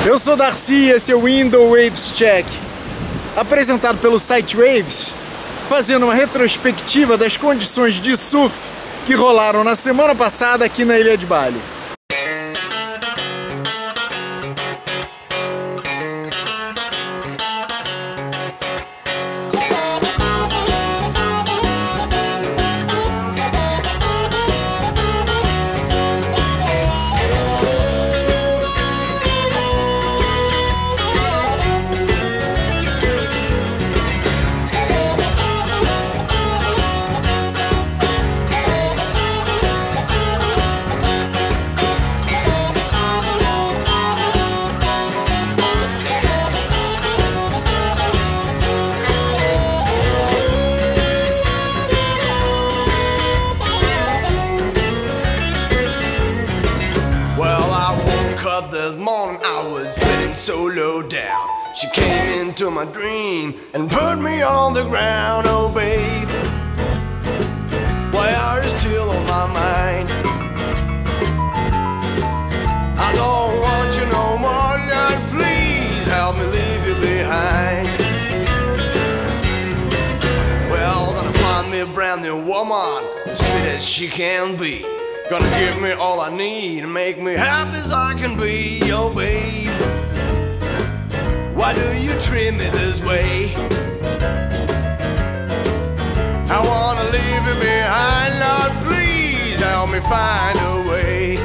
Eu sou Darcy e esse é o Window Waves Check, apresentado pelo site Waves, fazendo uma retrospectiva das condições de surf que rolaram na semana passada aqui na Ilha de Bali. This morning I was feeling so low down. She came into my dream and put me on the ground. Oh babe, why are you still on my mind? I don't want you no more, Lord, please help me leave you behind. Well, gonna find me a brand new woman, as sweet as she can be. Gonna give me all I need and make me happy as I can be. Oh babe, why do you treat me this way? I wanna leave you behind, Lord, please help me find a way.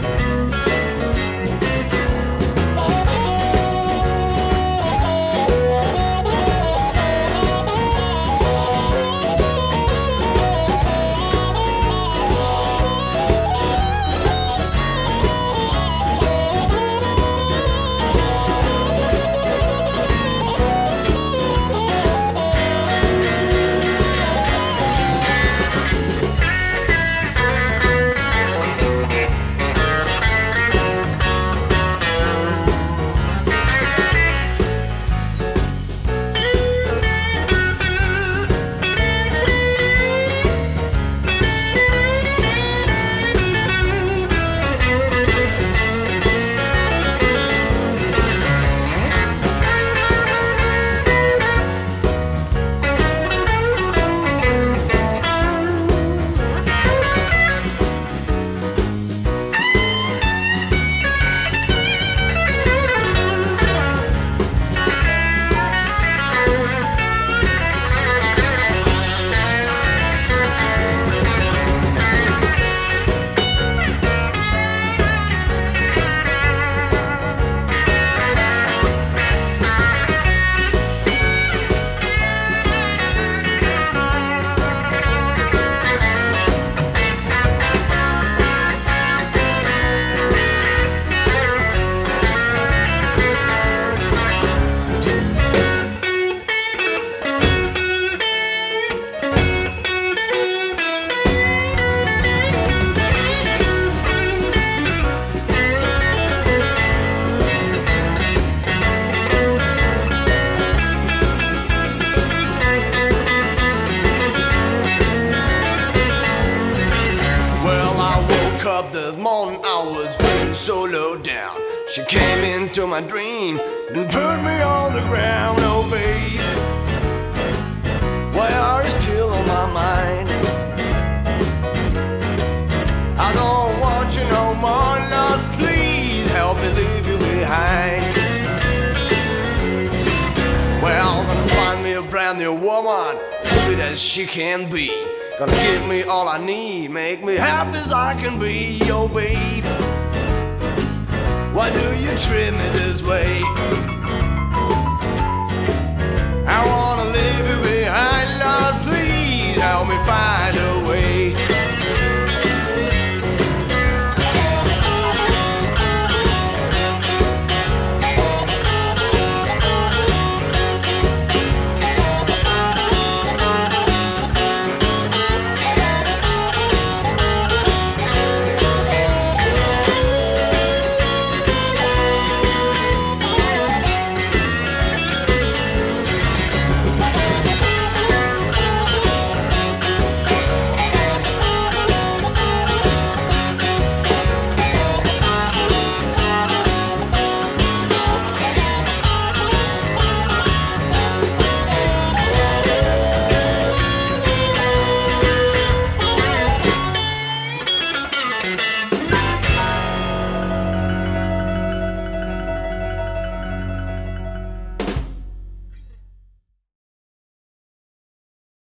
This morning I was feeling so low down. She came into my dream and put me on the ground. Oh babe, why are you still on my mind? I don't want you no more, Lord, please help me leave you behind. Well, I'm gonna find me a brand new woman, as sweet as she can be. Gonna give me all I need, make me happy as I can be. Oh babe, why do you treat me this way?